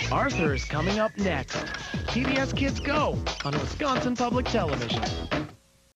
Arthur is coming up next. PBS Kids Go on Wisconsin Public Television.